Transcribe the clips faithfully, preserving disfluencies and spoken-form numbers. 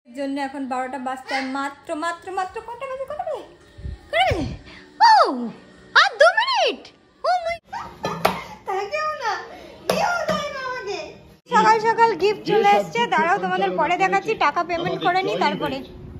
জন্য এখন বারোটা বাজতে মাত্র মাত্র মাত্র কটা বাজে কটা বাজে কটা বাজে ও আর দু মিনিট ও মাই তাকেও না দিও যায় না আমাকে সকাল সকাল গিফট চলে এসেছে দাঁড়াও তোমাদের পরে দেখাচ্ছি টাকা পেমেন্ট করে নি তারপরে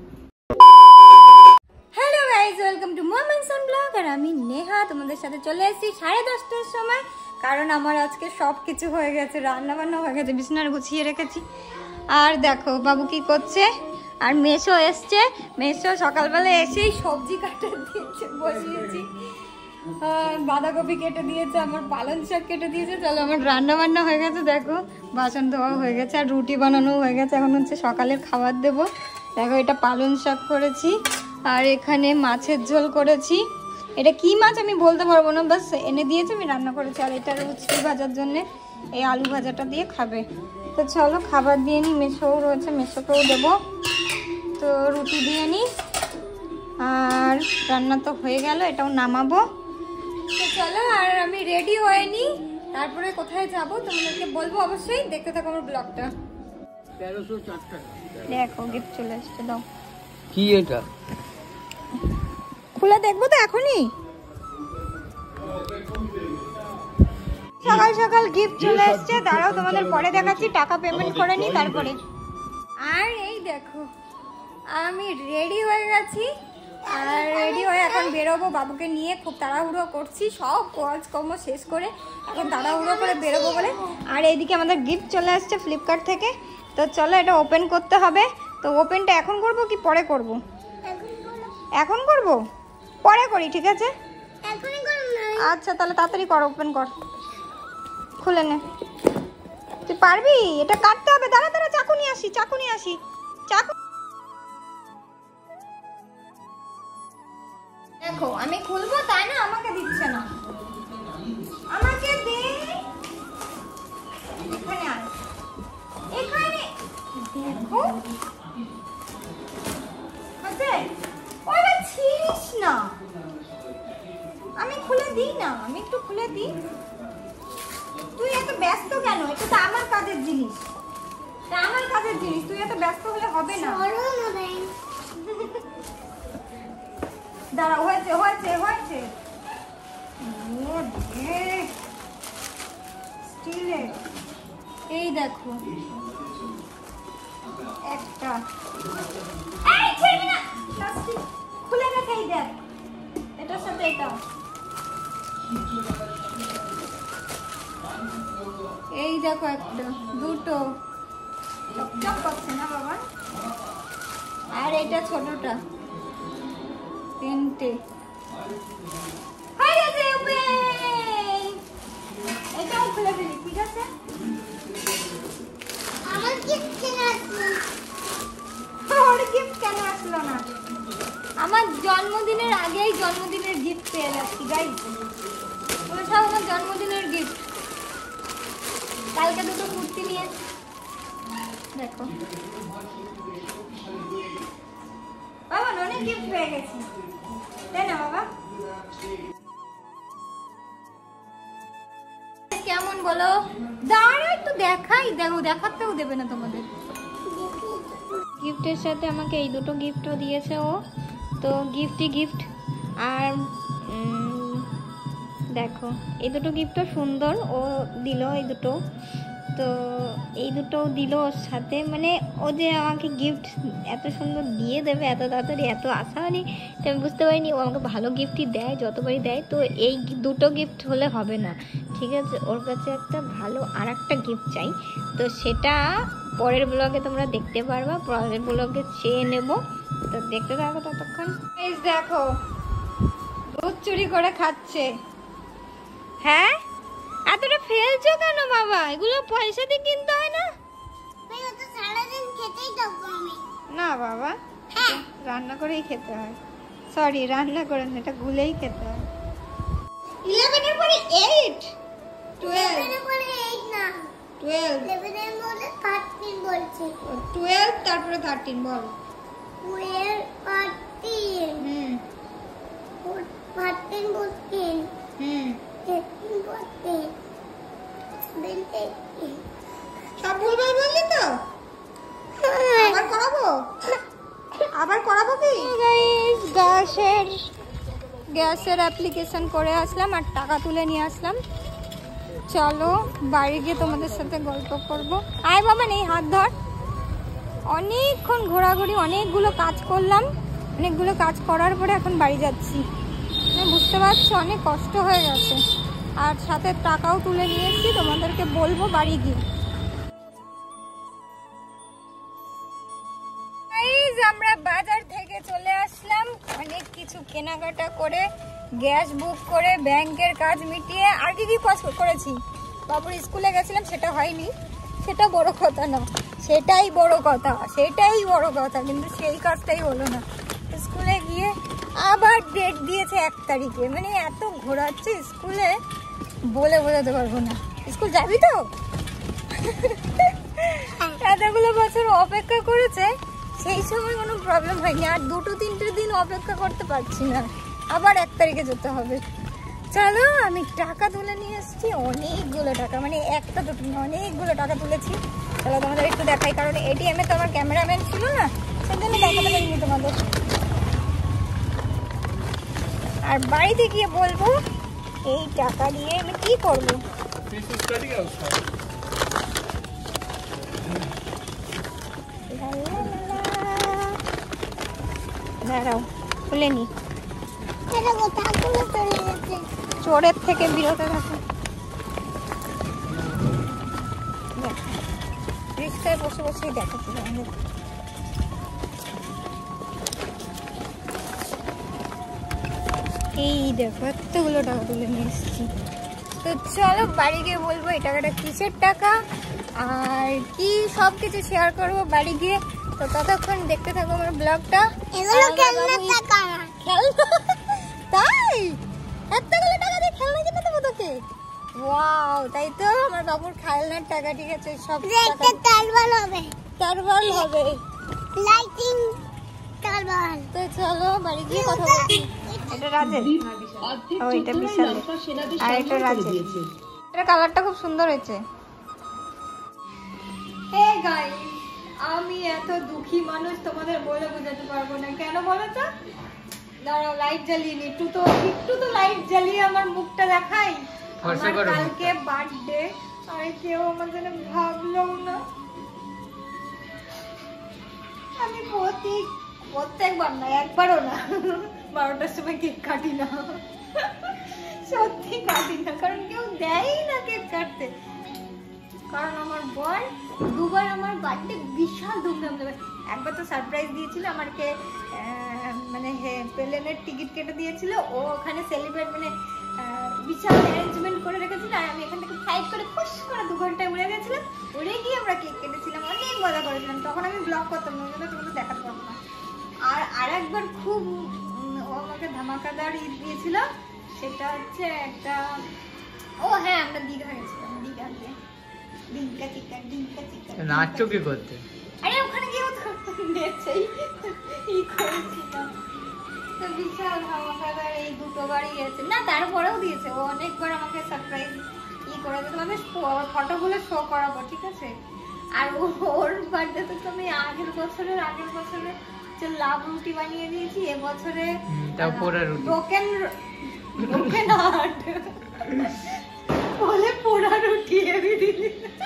hello guys welcome to moments on blog আর আমি নেহা তোমাদের সাথে চলে এসেছি সাড়ে দশটার সময় কারণ আমার আজকে সব কিছু হয়ে গেছে রান্না বান্না হয়ে গেছে বিছানা গুছিয়ে রেখেছি আর দেখো বাবু কি করছে আর মেশো এসছে মেশো সকালবেলা এসেই সবজি কাটে দিয়েছে বসিয়েছি বাঁধাকপি কেটে দিয়েছে আমার পালং শাক কেটে দিয়েছে চলো আমার রান্না বান্না হয়ে গেছে দেখো বাসন ধোয়া হয়ে গেছে আর রুটি বানানো হয়ে গেছে এখন হচ্ছে সকালের খাবার দেবো দেখো এটা পালং শাক করেছি আর এখানে মাছের ঝোল করেছি এটা কি মাছ আমি বলতে পারবো না বাস এনে দিয়েছে আমি রান্না করেছি আর এটা রুচি ভাজার জন্য এই আলু ভাজাটা দিয়ে খাবে তো চলো খাবার দিয়ে নিই মেশোও রয়েছে মেশোকেও দেবো তো রুটি দিয়ে নিই আর রান্না তো হয়ে গেল এটাও নামাবো তো চলো আর আমি রেডি হয়ে নিই তারপরে কোথায় যাবো তোমাদেরকে বলবো অবশ্যই দেখতে থাকো আমার ব্লগটা দেখো গিফট চলে এসছে দাও কি এটা খুলে দেখবো তো এখনই সকাল সকাল গিফট চলে এসছে দাঁড়াও তোমাদের পরে দেখাচ্ছি টাকা পেমেন্ট করে নি তারপরে আর এই দেখো আমি রেডি হয়ে গেছি আর রেডি হয়ে এখন বেরোবো বাবুকে নিয়ে খুব তাড়াহুড়ো করছি সব কাজকর্ম শেষ করে এখন তাড়াহুড়ো করে বেরোবো বলে আর এইদিকে আমাদের গিফট চলে আসছে ফ্লিপকার্ট থেকে তো চলো এটা ওপেন করতে হবে তো ওপেনটা এখন করব কি পরে করব এখন করব পরে করি ঠিক আছে আচ্ছা তাহলে তাড়াতাড়ি কর ওপেন কর খুলে নে তুই পারবি এটা কাটতে হবে দাঁড়া দাঁড়া চাকু নিয়ে আসি চাকু নিয়ে আসি চাকু দেখো আমি খুলবো তাই না আমাকে দিচ্ছে না আমাকে দে এখানে আয় এখানে দেখো আছে ওটা ছিস না আমি খুলে দিই না আমি একটু খুলে দিই তুই এত ব্যস্ত কেন এটা তো আমার কাজের জিনিস এটা আমার কাজের জিনিস তুই এত ব্যস্ত হলে হবে না দাঁড়া হয়েছে হয়েছে হয়েছে এই দেখো একটা খুলে রেখে এই দেখ এটার সাথে এটা এই দেখো একটা দুটো চকচক করছে না বাবা আর এটা ছোটটা তিনটে হয়ে গেছে ওপেন এটাও খুলে ফেলি ঠিক আছে আমার গিফট কেন আসলো আমার গিফট কেন আসলো না আমার জন্মদিনের আগেই জন্মদিনের গিফট পেয়ে যাচ্ছি গাইস ওরা সব আমার জন্মদিনের গিফট কালকে দুটো কুর্তি নিয়ে দেখো বাবা অনেক গিফট পেয়ে গেছি তাই না বাবা কেমন বলো দাঁড়া একটু দেখাই দেখো দেখাতেও দেবে না তোমাদের গিফটের সাথে আমাকে এই দুটো গিফটও দিয়েছে ও তো গিফটই গিফট আর দেখো এই দুটো গিফটও সুন্দর ও দিল এই দুটো তো এই দুটো দিল ওর সাথে মানে ও যে আমাকে গিফট এত সুন্দর দিয়ে দেবে এত তাড়াতাড়ি এত আশা হয়নি তো আমি বুঝতে পারিনি ও আমাকে ভালো গিফটই দেয় যতবারই দেয় তো এই দুটো গিফট হলে হবে না ঠিক আছে ওর কাছে একটা ভালো আর একটা গিফট চাই তো সেটা পরের ব্লগে তোমরা দেখতে পারবা পরের ব্লগে চেয়ে নেব তো দেখতে থাকো ততক্ষণ এই দেখো দুধ চুরি করে খাচ্ছে হ্যাঁ এতটা ফেলছো কেন বাবা এগুলো পয়সা দিয়ে কিনতে হয় না না বাবা রান্না করেই খেতে হয় সরি রান্না করে না এটা গুলেই খেতে হয় ইলেভেন এর পরে এইট টুয়েলভ না টুয়েলভ ইলেভেন এর মধ্যে থার্টিন বলছে টুয়েলভ তারপরে থার্টিন বল twelve thirteen hmm thirteen fourteen hmm thirteen fourteen seventeen সব ভুলভাল বললি তো আবার করাবো গ্যাসের গ্যাসের অ্যাপ্লিকেশন করে আসলাম আর টাকা তুলে নিয়ে আসলাম। চলো বাড়ি গিয়ে তোমাদের সাথে গল্প করবো। আয় বাবা নেই, হাত ধর। অনেকক্ষণ ঘোরাঘুরি, অনেকগুলো কাজ করলাম, অনেকগুলো কাজ করার পরে এখন বাড়ি যাচ্ছি। বুঝতে পারছো অনেক কষ্ট হয়ে গেছে, আর সাথে টাকাও তুলে নিয়েছি, তোমাদেরকে বলবো বাড়ি গিয়ে। আমরা বাজার থেকে চলে আসলাম, অনেক কিছু কেনাকাটা করে, গ্যাস বুক করে, ব্যাংকের কাজ মিটিয়ে, আর কি কি কাজ করেছি। বাবুর স্কুলে গেছিলাম, সেটা হয়নি, সেটা বড় কথা না, সেটাই বড় কথা, সেটাই বড় কথা, কিন্তু সেই কাজটাই হলো না। স্কুলে গিয়ে আবার ডেট দিয়েছে এক তারিখে, মানে এত ঘোরাচ্ছে স্কুলে বলে বোঝাতে পারবো না। স্কুল যাবি তো? এতগুলো বছর অপেক্ষা করেছে, সেই সময় কোনো প্রবলেম হয়নি, আর দুটো তিনটে দিন অপেক্ষা করতে পারছি না, আবার এক তারিখে যেতে হবে। চলো আমি টাকা তুলে নিয়ে এসেছি, অনেকগুলো টাকা, মানে একটা দুটো না, অনেকগুলো টাকা তুলেছি। চলো তোমাদের একটু দেখাই, কারণ এটিএমে তো আমার ক্যামেরাম্যান ছিল না, সেজন্য দেখাতে পারিনি তোমাদের। আর বাড়িতে গিয়ে বলবো এই টাকা দিয়ে আমি কি করবো। দাঁড়াও খুলে নি, চোরের থেকে বিরত থাকো। রিক্সায় বসে বসেই দেখাচ্ছি আমাদের। এই দেখো এতগুলো টাকা তুলে নিয়ে এসেছি। তো চলো বাড়ি গিয়ে বলবো এই টাকাটা কিসের টাকা আর কি সব কিছু শেয়ার করবো বাড়ি গিয়ে। তো ততক্ষণ দেখতে থাকো আমার ব্লগটা। তাই এতগুলো টাকা দিয়ে খেলনা কিনে দেবো তোকে? ওয়াও, তাই তো আমার বাবুর খেলনার টাকা, ঠিক আছে সব টারবাল হবে, টারবাল হবে, লাইটিং টারবাল। তো চলো বাড়ি গিয়ে কথা বলছি। এটা রাজের, ও এটা বিশাল, আর এটা রাজের। এটা কালারটা খুব সুন্দর হয়েছে। হে গাইস, আমি এত দুঃখী মানুষ তোমাদের বলে বোঝাতে পারবো না, কেন বলো তো? দাঁড়াও লাইট জ্বালিয়ে নি, একটু তো একটু তো লাইট জ্বালিয়ে আমার মুখটা দেখাই। আমার কালকে বার্থডে, আর কেউ আমার জন্য ভাবলো না। আমি প্রতি প্রত্যেকবার না, একবারও না, বারোটার সময় কেক কাটি না, সত্যি কাটি না, কারণ কেউ দেয় না কেক কাটতে। কারণ আমার বর দুবার আমার বার্থডে বিশাল ধুমধাম দেবে। একবার তো সারপ্রাইজ দিয়েছিল আমাকে, মানে প্লেনের টিকিট কেটে দিয়েছিল, ও ওখানে সেলিব্রেট মানে বিশাল অ্যারেঞ্জমেন্ট করে রেখেছিল, আর আমি এখান থেকে ফ্লাইট করে খুশ করে দু ঘন্টায় উড়ে গেছিলাম। উড়ে গিয়ে আমরা কেক কেটেছিলাম, অনেক মজা করেছিলাম। তখন আমি ব্লগ করতাম না, ওই জন্য তোমাদের দেখাতে পারবো না। আর আরেকবার খুব ও আমাকে ধামাকাদার ঈদ দিয়েছিল, সেটা হচ্ছে একটা, ও হ্যাঁ আমরা দীঘা গেছিলাম, দীঘাতে ডিঙ্কা চিকেন ডিঙ্কা চিকেন নাচো কি করতে? আরে ওখানে গিয়ে তো নেচেই ই করেছিলাম। তো বিশাল ধামাকাদার এই দুটো বারই গেছে না, তারপরেও দিয়েছে ও অনেকবার আমাকে সারপ্রাইজ ই করে। তোমাদের ফটোগুলো শো করাবো, ঠিক আছে? আর ওর বার্থডেতে তো আমি আগের বছরের আগের বছরে যে লাভ রুটি বানিয়ে দিয়েছি, এবছরে ব্রোকেন ব্রোকেন হার্ট বলে পোড়া রুটি এনে দিলি।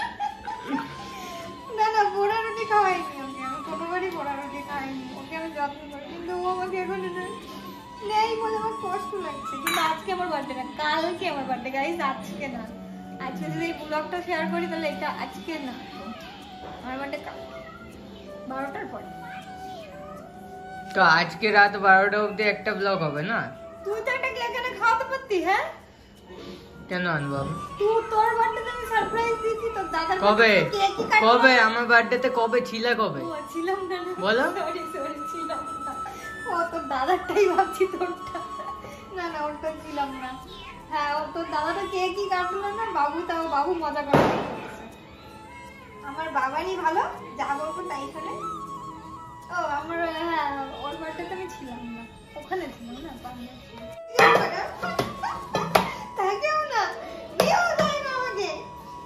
না না পোড়া রুটি খাওয়াইনি ওকে, আমি কোনোবারই পোড়া রুটি খাইনি, ওকে আমি যত্ন করি, কিন্তু ও আমাকে এখন নেই বলে আমার কষ্ট লাগছে। কিন্তু আজকে আমার বার্থডে না, কালকে আমার বার্থডে গাইস, আজকে না। আজকে যদি এই ব্লগটা শেয়ার করি তাহলে এটা আজকে না, আমার বার্থডে কাল বারোটার পরে। তো আজকে রাত বারোটা অবধি একটা ব্লগ হবে না? তুই তো একটা কেক এনে খাওয়াতে পারতি। হ্যাঁ কেন আনবো আমি? তুই তোর বার্থডেতে আমি সারপ্রাইজ দিয়েছি, তো দাদার কবে কবে আমার বার্থডেতে কবে ছিল? কবে ও ছিলাম না, বলো। সরি সরি ছিলাম না, ও তোর দাদারটাই ভাবছি, তোরটা না না, ওরটা ছিলাম না। হ্যাঁ ও তোর দাদাটা কেকই কাটলো না, বাবু তাও বাবু মজা করে আমার বাবারই ভালো, যা বলবো তাই শোনে। ও আমার হ্যাঁ ওর বার্থডেতে আমি ছিলাম না, ওখানে ছিলাম না, তাকেও না দিও দেয় না আমাকে।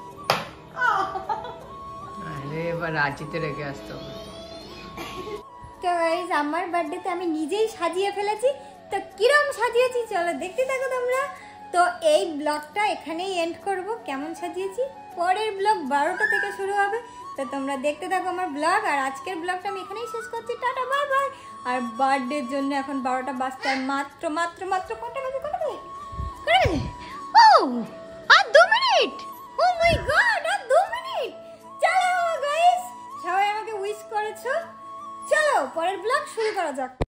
আরে এবার রাঁচিতে রেখে আসতে হবে। তো গাইস আমার বার্থডেতে আমি নিজেই সাজিয়ে ফেলেছি। তো কিরম সাজিয়েছি চলো দেখতে থাকো তোমরা। তো এই ব্লগটা এখানেই এন্ড করব। কেমন সাজিয়েছি পরের ব্লগ বারোটা থেকে শুরু হবে। তো তোমরা দেখতে থাকো আমার ব্লগ। আর আজকের ব্লগটা আমি এখানেই শেষ করছি। Tata bye bye. আর বার্থডের জন্য এখন বারোটা বাজতে আর মাত্র মাত্র মাত্র কটা বাজে কটা বাজে কটা বাজে ও আর দু মিনিট। ও মাই গড আর দু মিনিট। চলো গাইস সবাই আমাকে উইশ করেছো। চলো পরের ব্লগ শুরু করা যাক।